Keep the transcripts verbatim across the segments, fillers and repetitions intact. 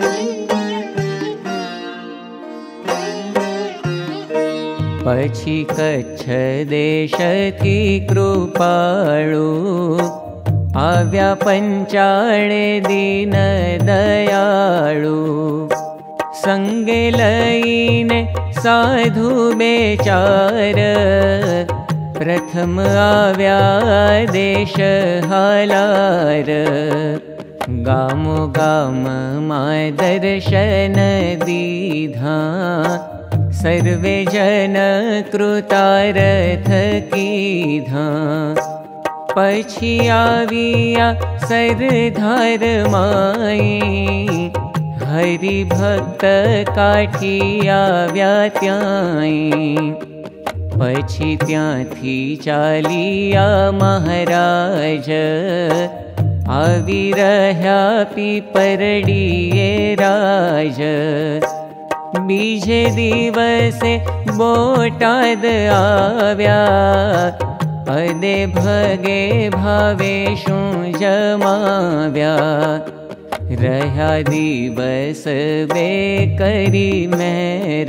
पछी कच्छ देशथी कृपाळु आव्या पंचाळे दीन दयाळु। संगे लईने साधु बेचार प्रथम आव्या देश हालार। गामो गाम माय दर्शन दीधा सर्वे जन कृतार्थ कीधा। पछी आविया सरदार माई हरि भक्त काठी आव्या त्याई। पछी त्यांथी चालिया महाराज आवी रह्या पीपरडीए राज। बीजे दिवसे बोटाद आव्या अदे भगे भावेशु जमाव्या। रह्या दिवस बे करी मेहर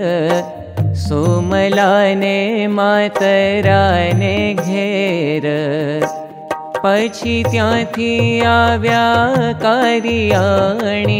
सोमलाने मातराने घेर। पछी त्यांथी आव्या कारियाणी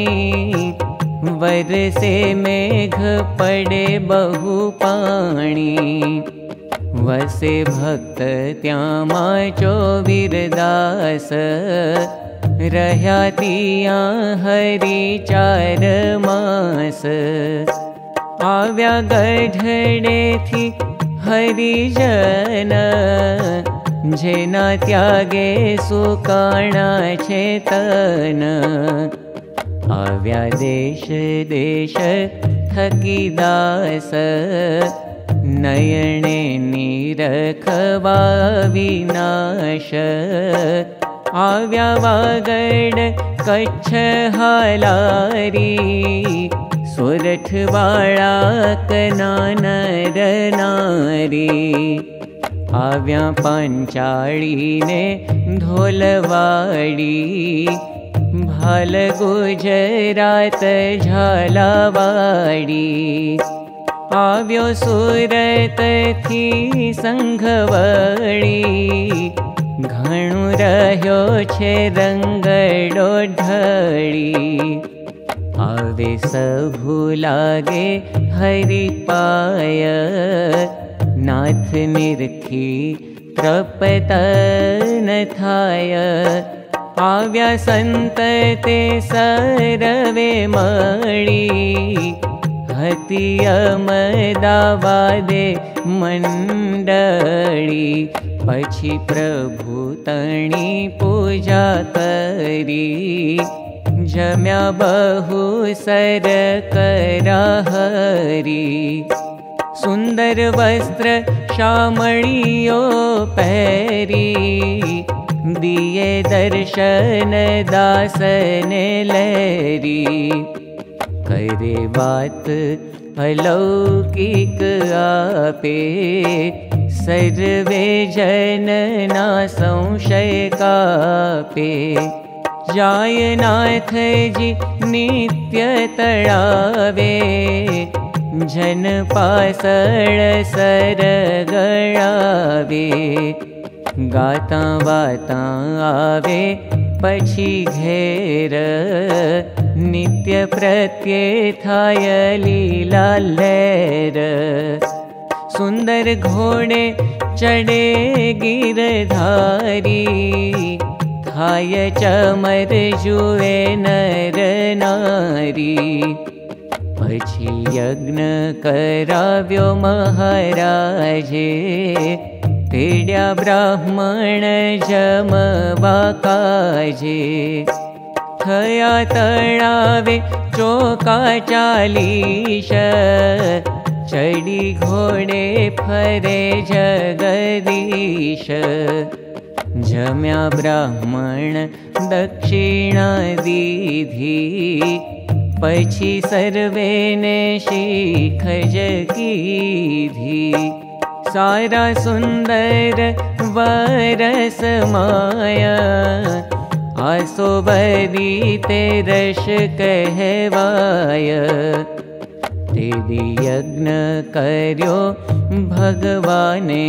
वरसे मेघ पड़े बहु पाणी। वसे भक्त त्यामा चोवीरदास रह्या तिया हरि चार मास। आव्या गढ़डे थी हरिजन जेना त्यागे सुकाणा चेतन। आव्या देश देश थकी दास नयने निरखवा विनाश। आव्या वागड कच्छ हालारी सोरठ वाळा कनानर नारी। आव्या पांचाळीने ढोलवाड़ी भाल गुजरात झालावाड़ी। आव्यो सूरत थी संघवड़ी घणु रह्यो छे रंगड़ो ढळी। आवे सबु लागे हरि पाय नाथ निरखी तृप्तन थाय। आव्या संत ते सर्वे मळी हति अमदावादे मंडली। पछी प्रभु तणी पूजा करी जम्या बहु सर करा हरी। सुंदर वस्त्र शामळियो पहरी दिए दर्शन दासने लहरी। करे बात अलौकिक आपे सर्वे जन ना संशय कापे। जाय नाथ जी नित्य तळावे जन पासळ सर गळावे। गाता वाता आवे पछी घेर नित्य प्रत्ये थाय लीला लहर। सुंदर घोड़े चढ़े गिरधारी थाय चमर जुए नर नारी। पछी यज्ञ कराव्यो महाराजे तेड्या ब्राह्मण जमवा काजे। थया तळावे चोका चालीश चढ़ी घोड़े फरे जगदीश। जम्या ब्राह्मण दक्षिणा दीधी पछी सर्वे ने शीख जगीधी। सारा सुंदर वरस माया आसो बदी ते रश कहवाय। तेदी यज्ञ कर्यो भगवाने,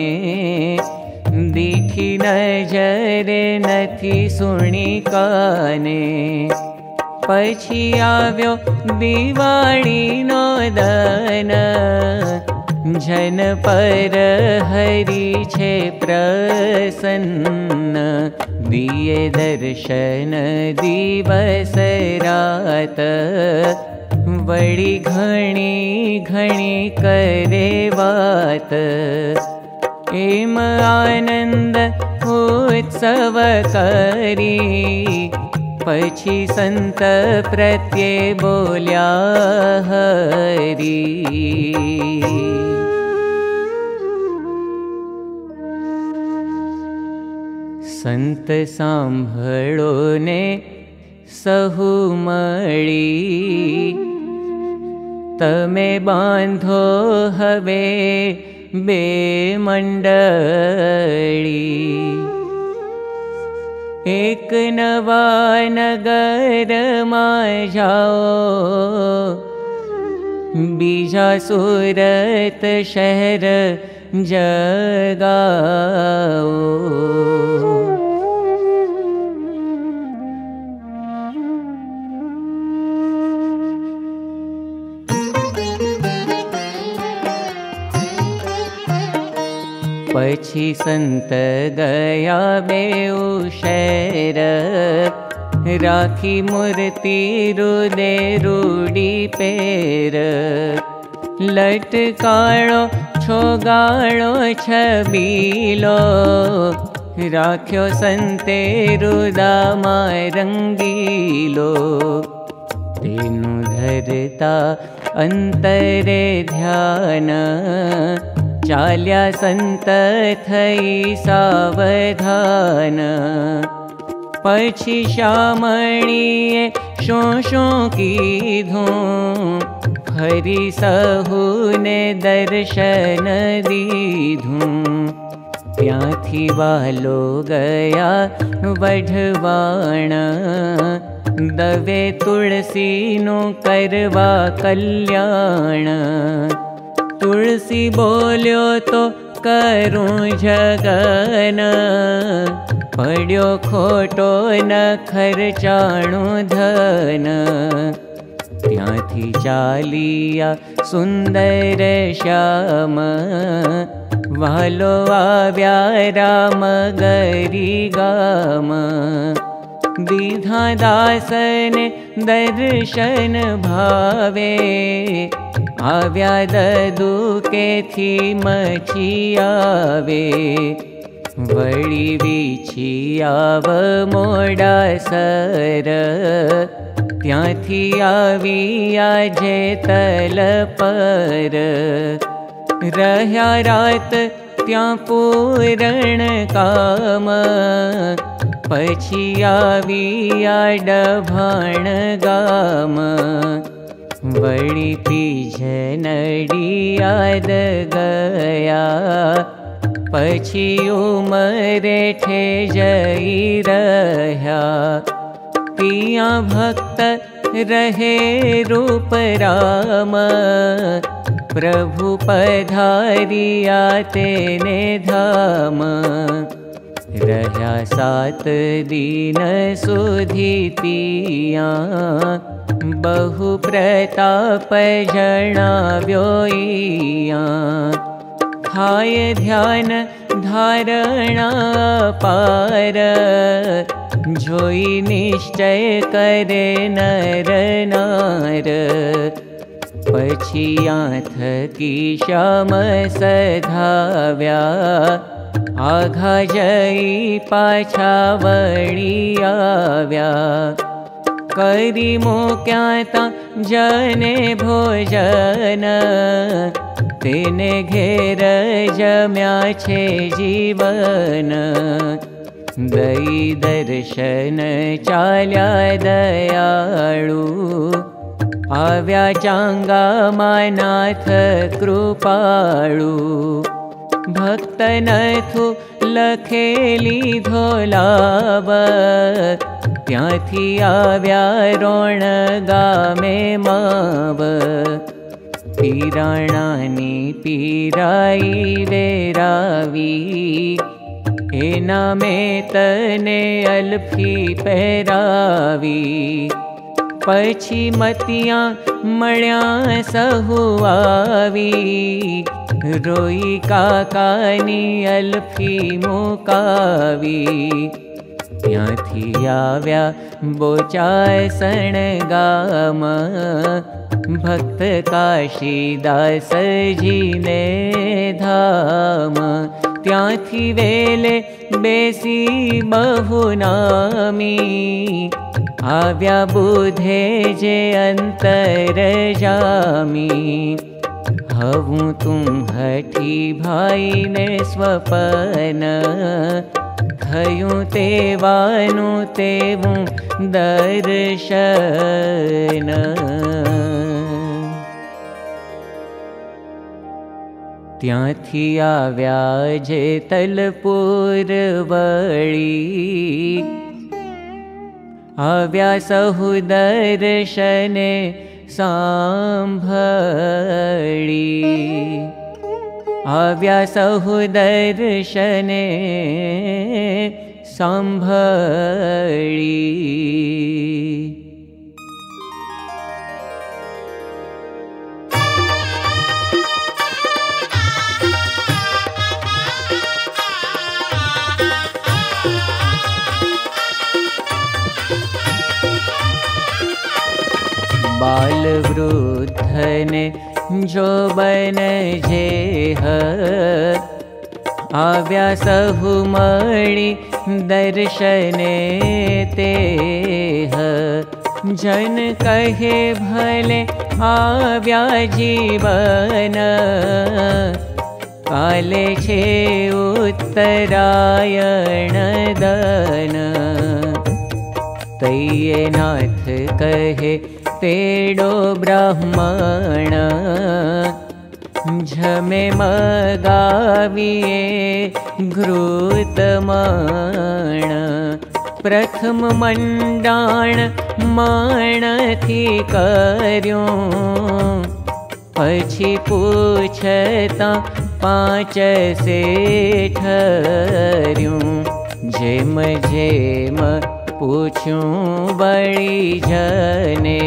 दीठी नजरे नथी सुणी काने। पछी आव्यो दिवाळी नो दन, जन पर हरि छे प्रसन्न। दिए दर्शन दिवस रात, वड़ी घणी घणी करे वात। एम आनंद उत्सव करी, पछी संत प्रत्ये बोल्या हरी। संत सांभळो ने सहु मळी, तमे बांधो हवे बे मंडळी। एक नवा नगर मां जाओ, बीजा सूरत शहर जगाओ। पछी संत गया बेउ शहर, राखी मूर्ति रुदे रूडी पेर। लटकाळो छोगाळो छबीलो, राख्यो संते रुदामा रंगीलो। तेनु धरता अंतरे ध्यान, चाल्या संत थई सावधान। पछी श्यामणीए शो शो कीधुं, हरि सहुने दर्शन दीधुं। त्यांथी वालो गया वढवाण, दवे तुलसीनु करवा कल्याण। तुलसी बोल्यो तो करूं जगन, पड्यो खोटो न खर्चाणु धन। त्यांथी चालिया सुंदर श्याम, वालो आव्या राम गरी गाम। दीधा दासने दर्शन भावे, आव्या ददू के थी मची आवे। वड़ी वीछी आव मोड़ा सर, त्यांथी आवी आजे तल पर। रह्या रात त्यां पूरण काम, पछी आवी आडभाण गाम। वड़ी तीजनडी याद गया, पछी उमरे ठे जई रह्या। तिया भक्त रहे रूप राम, प्रभु पधारिया तेने धाम। रह्या सात दीन सुधी तिया, बहु प्रताप जणाव्यो इया। थाय ध्यान धारणा पार, जोई निश्चय करे नर नार। पछिया थकी श्याम सधाव्या, आघा जई पाछा वળી આવ્યા। करी मोक्या ता जने भोजन, तेने घेर जम्या छे जीवन। दई दर्शन चाल्या दयाळु, आव्या चांगा मानाथ कृपाळु। भक्त नथु लखेली धोलाव, त्यांथी आव्या रोण गामे माव पीराणानी पीराई वेरावी एना में तने अल्फी पहेरावी पछी मतियां मळ्या सहुआवी रोई काकानी अल्फी मुकावी त्यांथी आव्या बोचासण गाम भक्त काशीदास जी ने धाम त्यांथी वेले बेसी बहुनामी आव्या बुधे जे अंतर जामी हवूं तुम्हठी भाई ने स्वपन थयूं तेवानु तेवूं दर्शन त्यांथी आव्या जेतलपुर वळी आव्या सहु दर्शने सांभळी आव्या सहु दर्शने सांभळी बाल वृद्धने जो बन जेह आव्या सहु मळी दर्शने तेह जन कहे भले आव्या जीवन काले छे उत्तरायण दन तैये नाथ कहे तेडो ब्राह्मण झमे मगाविये घृतमण प्रथम मंडाण माणथी कर्यों पछी पूछता पांच सेठर्यों जेम जेम पूछूं बड़ी जने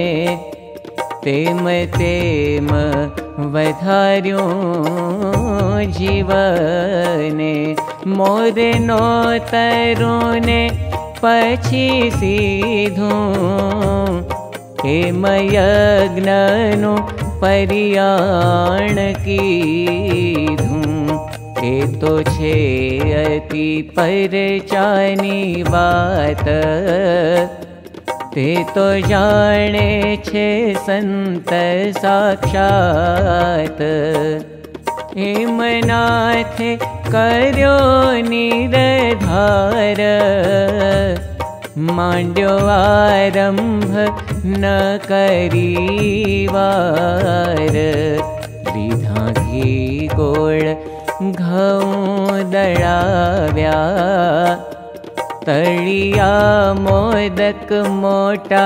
तेम तेम वधार्यों जीवने मोरे नोतरों ने पछी सीधूं हेम यज्ञनु परियाण कीधूं ए तो छे अति परचानी बात ते तो जाने छे संत साक्षात एम नाथे कर्यो निरधार मांड्यो आरंभ न करीवार दीधा घी गोळ घऊं दळाव्या तळिया मोदक मोटा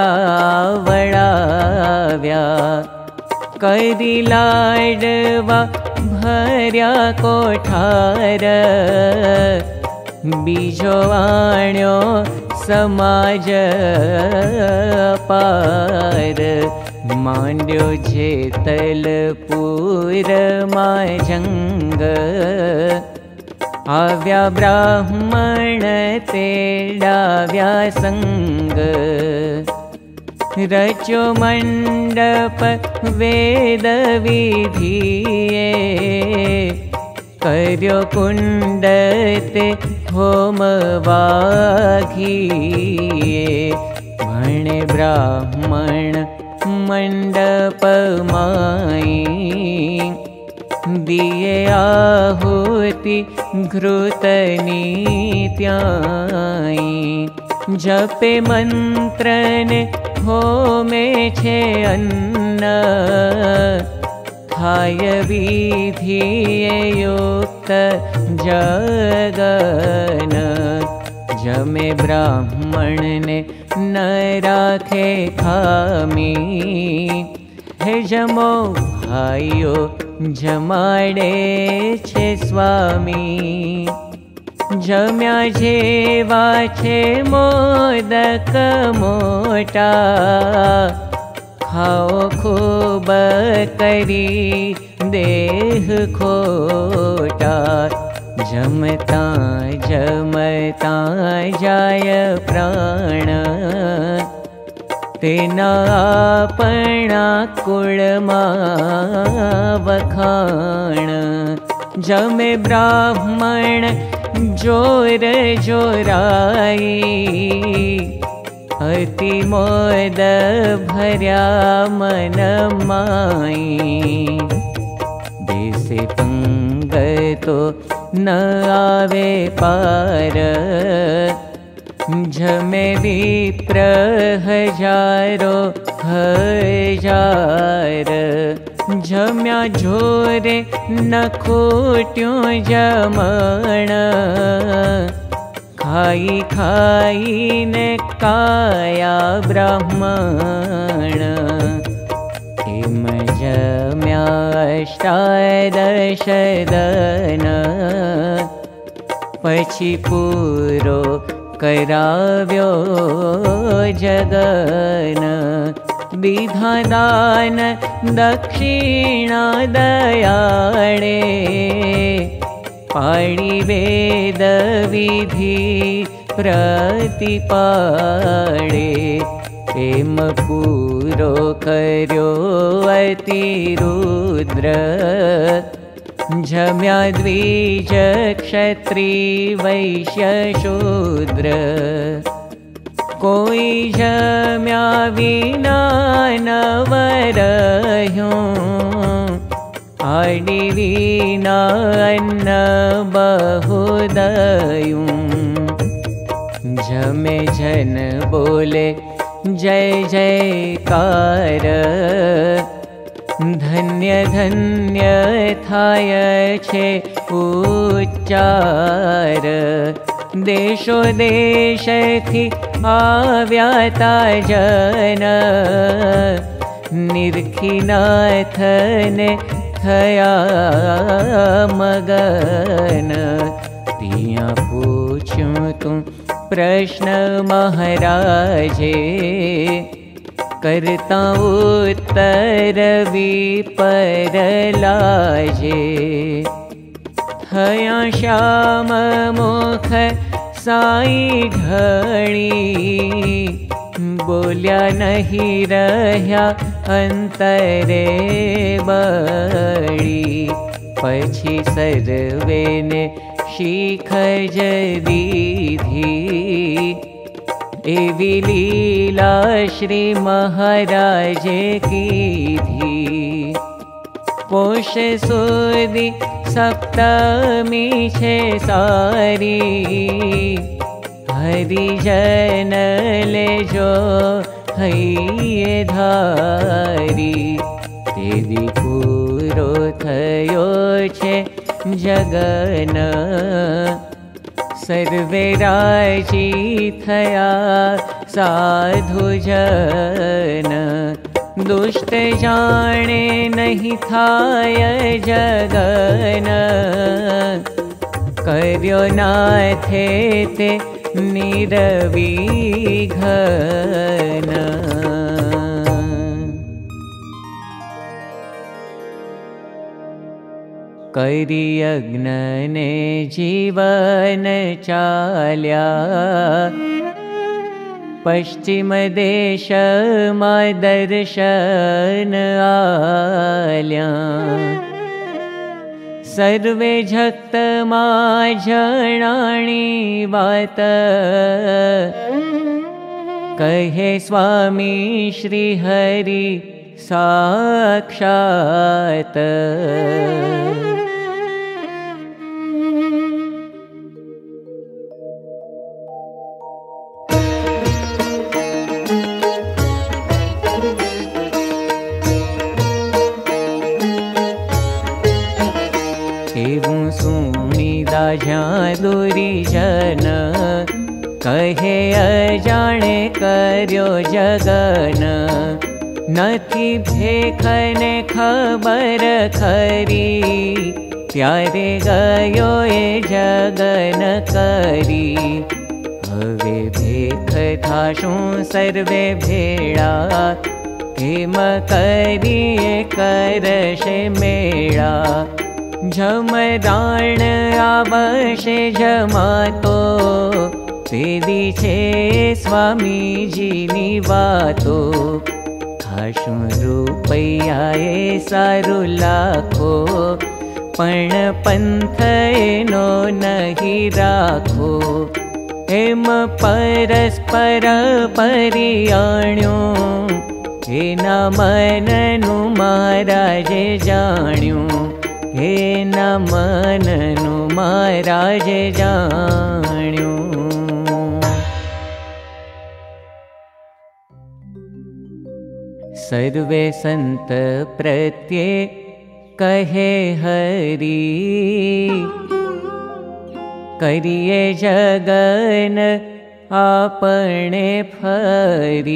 वळाव्या करी लाडवा भर्या कोठार बीजो आण्यो समाज पार मांड्यो जेतलपुर मां जंग आव्या ब्राह्मण तेडाव्या संग रचो मंडप वेद विधिये कर्यो कुंड ते होम वाघिये भणे ब्राह्मण मंडप माई दिए आहुति घृतनी त्याई जपे मंत्रने होमे छे अन्न थाय विधिये युक्त जगन जमे ब्राह्मण ने न राखे खामी। हे जमो भाइयो जमाड़े छे स्वामी। जम्या जेवा छे मोदक मोटा, खाओ खूब करी देह खोटा। जमता जमता जाय प्राण, तेना आपणा कुळमा वखाण। जमे ब्राह्मण जोर जोराई, अति मोद भर्या मन माई। देसे पंगतो न आवे पार, जमे विप्र हजारो हजार। जम्या जोरे न खोट्यो जमण, खाई खाई ने काया ब्राह्मण। एम जम्या अष्टादश दन, पछी पूरो कराव्यो जगन। दीधा दान दक्षिणा दयाळे, पाड़ी वेद विधि प्रतिपाड़े। एम पूरो कर्यो अति रुद्र, जम्या द्विज क्षत्री वैश्य शूद्र। कोई जम्या विना न वरह्यों, आडी विना अन्न बहुदयूं। जमे जन बोले जय जयकार, धन्य धन्य थाय छे उच्चार। देशो देश थी आव्या ता जन, निरखी नाथ ने थया मगन। तिया पूछ्यूं तू प्रश्न महाराजे, करता उत्तर विपर लाजे। थया श्याम मुख साई ढळी, बोल्या नहीं रह्या अंतरे बळी। पछी सर्वे ने शीख ज दीधी, एवी लीला श्री महाराजे कीधी। पोष सुदी सप्तमी छे सारी, हरिजन लेजो हैये धारी। तेदी पूरो थयो छे जगन, सर्वे राजी थया साधु जन। दुष्ट जाने नहीं थाय जगन, कर्यो नाथे ते निरविघन। करी यज्ञ ने जीवन चाल्या, पश्चिम देश मा दर्शन आल्या। सर्वे जगत मा जणाणी वात, कहे स्वामी श्री हरि साक्षात। एवं सुनिदा ज्यां दुरीजन, कहे अजाणे कर्यो जगन, नथी भेखने खबर खरी, त्यारे गयो ए जगन करी। हवे भेख थाशुं सर्वे भेड़ा, केम करिए करशे मेळा। जमदाण आवशे जमातो, तेदी छे स्वामीजीनी वातो। थाशुं रुपैयाए सारु लाखो, पण पंथ एनो नहीं राखो। एम परस्पर परियाण्यो, एना मननु महाराजे जाण्यो। एना मननु महाराजे जाण्यो। सर्वे संत प्रत्ये कहे हरि, करिए जगन आपणे फरी।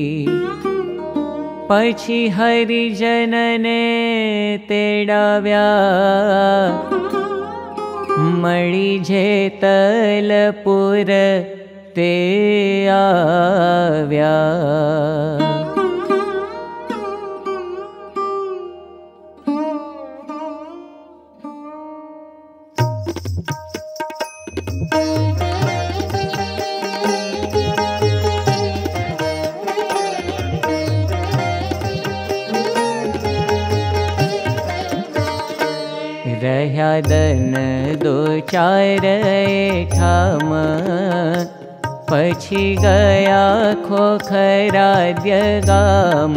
पछी हरिजनने तेडाव्या, मळी जेतलपुर ते आव्या। रह्या दन दो चार ठाम, पछी गया खोखराद्य गाम।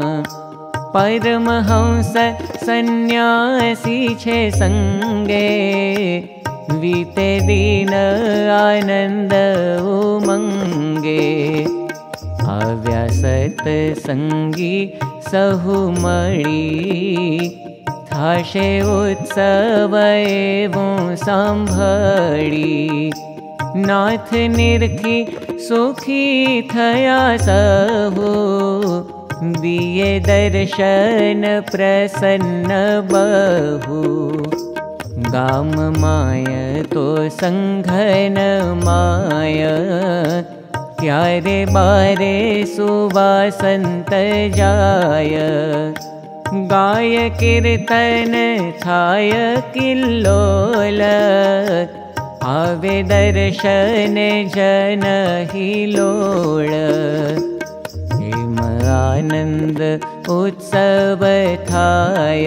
परमहंस सन्यासी छे संगे, वीते दीन आनंद उमंगे। आव्या सत्संगी सहु मळी, थाशे उत्सव एवं सांभळी। नाथ निरखी सुखी थया सहु, दिए दर्शन प्रसन्न बहु। गाम माय तो संघन माय, त्यारे बारे सुवासंत जाय। गाय कीर्तन थाय किल्लोल, आवे दर्शन जन हिलोळ। हेम आनंद उत्सव थाय,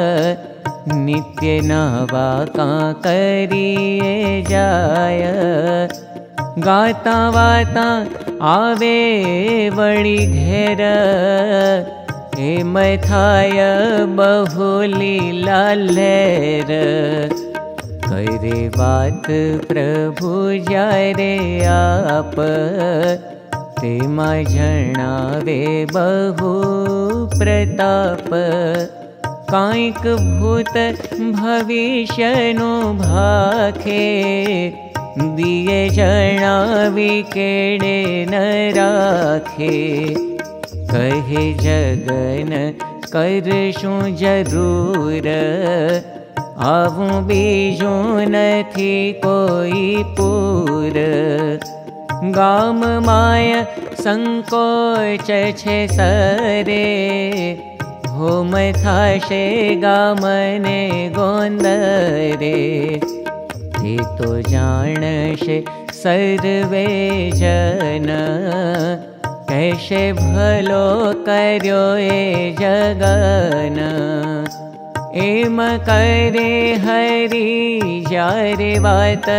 नित्य नवा कां करिए जाय। गाता वाता आवे वळी घेर, हेम थाय बहु लीला लहर। करे बात प्रभु ज्यारे आप, तेमा जणावे बहु प्रताप। कांईक भूत भविष्यनु भाखे, दिए जणावी केड़े न राखे। कहे जगन करशुं जरूर, आवुं बीजुं नथी कोई पूर। गाम माय संकोच छे सरे, होम थाशे गामने गोंदरे। ते तो जाणशे सर्वे जन, कैसे भलो कर्यो ए जगन। एम करे हरि जारे वात,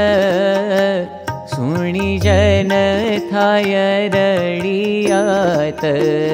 सुणी जन थाय रड़ियात।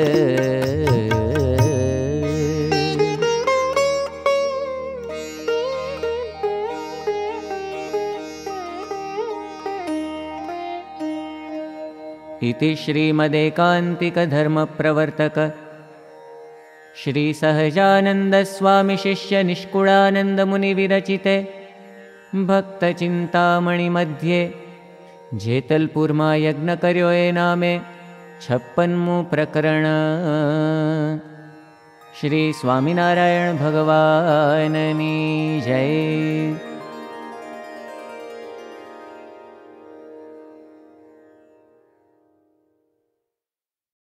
इति श्रीमदेकान्तिक धर्मप्रवर्तक श्री सहजानंद स्वामी शिष्य निष्कुळानंद मुनि विरचिते भक्तचिंतामणि मध्ये जेतलपुर मा यज्ञ कर्यो ए नामे छप्पनमु प्रकरण। श्री स्वामिनारायण भगवाननी जय।